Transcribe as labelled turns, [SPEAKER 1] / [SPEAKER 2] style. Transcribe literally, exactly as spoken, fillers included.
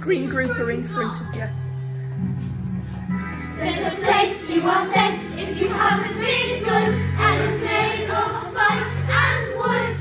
[SPEAKER 1] green group are in front of you.
[SPEAKER 2] There's a place you are sent if you haven't been good, and it's made of spikes and wood.